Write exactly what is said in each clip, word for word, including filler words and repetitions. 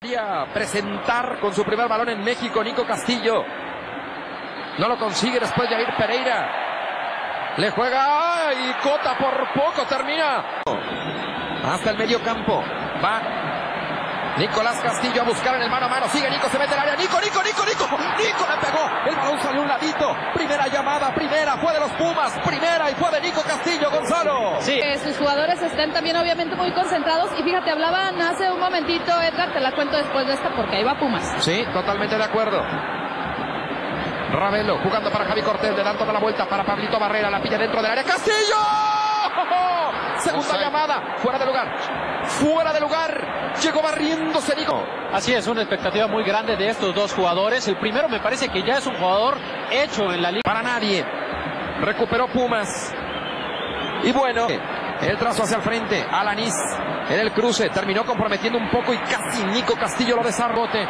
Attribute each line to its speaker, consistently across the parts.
Speaker 1: Presentar con su primer balón en México, Nico Castillo. No lo consigue después Jair Pereira. Le juega y Cota por poco termina. Hasta el medio campo. Va Nicolás Castillo a buscar en el mano a mano. Sigue Nico, se mete al área. Nico, Nico, Nico, Nico. Nico le pegó. El balón salió a un ladito. Primera llamada, primera. Fue de los Pumas. Primera y fue de Nico Castillo, Gonzalo.
Speaker 2: Sí. Eh, sus jugadores están también obviamente muy concentrados. Y fíjate, hablaban hace un momentito, Edgar, te la cuento después de esta porque ahí va Pumas.
Speaker 1: Sí, totalmente de acuerdo. Ravelo jugando para Javi Cortés. Le dan toda la vuelta para Pablito Barrera. La pilla dentro del área. ¡Castillo! Segunda Osay. Llamada. Fuera de lugar. Fuera de lugar. Llegó barriéndose Nico.
Speaker 3: Así es, una expectativa muy grande de estos dos jugadores. El primero me parece que ya es un jugador hecho en la liga.
Speaker 1: Para nadie. Recuperó Pumas. Y bueno, el trazo hacia el frente. Alanis en el cruce. Terminó comprometiendo un poco y casi Nico Castillo lo desarrote.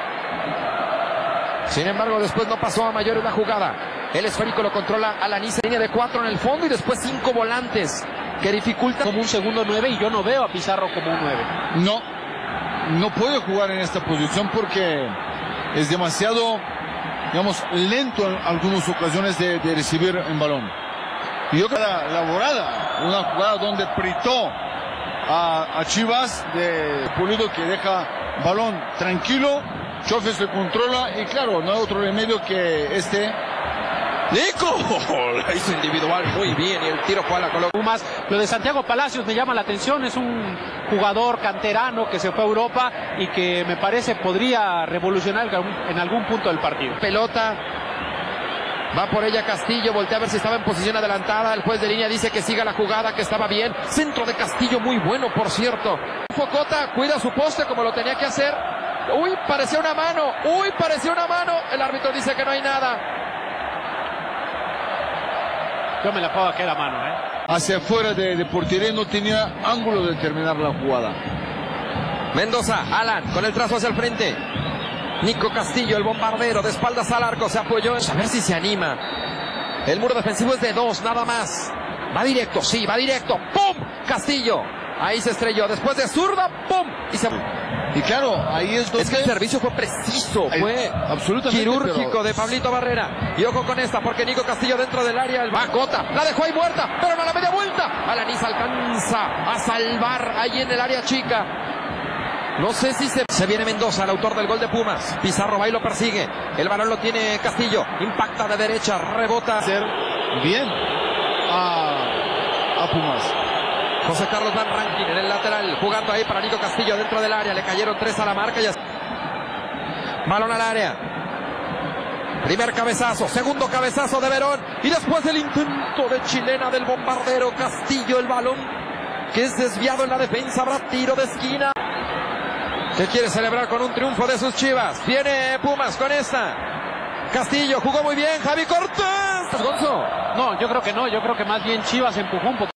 Speaker 1: Sin embargo, después no pasó a mayores la jugada. El esférico lo controla Alanis, línea de cuatro en el fondo y después cinco volantes que dificulta
Speaker 3: como un segundo nueve, y yo no veo a Pizarro como un nueve.
Speaker 4: No, no puede jugar en esta posición porque es demasiado, digamos, lento en algunas ocasiones de, de recibir en balón. Y yo creo que la, la volada, una jugada donde pritó a, a Chivas de Pulido, que deja balón tranquilo, Chofe se controla y claro, no hay otro remedio que este.
Speaker 1: Nico la hizo individual muy bien y el tiro fue a la coloca.
Speaker 3: Pumas. Lo de Santiago Palacios me llama la atención, es un jugador canterano que se fue a Europa y que me parece podría revolucionar en algún punto del partido.
Speaker 1: Pelota, va por ella Castillo, voltea a ver si estaba en posición adelantada, el juez de línea dice que siga la jugada, que estaba bien. Centro de Castillo muy bueno, por cierto. Focota cuida su poste como lo tenía que hacer. Uy, parecía una mano, uy, parecía una mano. El árbitro dice que no hay nada.
Speaker 3: Yo me la puedo que era mano, ¿eh?
Speaker 4: Hacia afuera de, de portería, no tenía ángulo de terminar la jugada.
Speaker 1: Mendoza, Alan, con el trazo hacia el frente. Nico Castillo, el bombardero, de espaldas al arco, se apoyó. A ver si se anima. El muro defensivo es de dos, nada más. Va directo, sí, va directo. ¡Pum! Castillo. Ahí se estrelló. Después de zurda, ¡pum! Y se...
Speaker 4: Y claro, ahí es donde...
Speaker 1: Es que el servicio fue preciso, fue
Speaker 4: absolutamente
Speaker 1: quirúrgico
Speaker 4: pero...
Speaker 1: de Pablito Barrera. Y ojo con esta, porque Nico Castillo dentro del área, el Bacota, la dejó ahí muerta, pero no la media vuelta. Alanis alcanza a salvar ahí en el área chica. No sé si se... Se viene Mendoza, el autor del gol de Pumas. Pizarro va y lo persigue. El balón lo tiene Castillo. Impacta de derecha, rebota.
Speaker 4: Hacer bien a, a Pumas.
Speaker 1: José Carlos Van Rankin en el lateral, jugando ahí para Nico Castillo dentro del área. Le cayeron tres a la marca. Y... balón al área. Primer cabezazo, segundo cabezazo de Verón. Y después del intento de chilena del bombardero Castillo, el balón que es desviado en la defensa. Habrá tiro de esquina. Que quiere celebrar con un triunfo de sus Chivas. Viene Pumas con esta. Castillo jugó muy bien. Javi Cortés. ¿Gonzo?
Speaker 3: No, yo creo que no. Yo creo que más bien Chivas empujó un poco.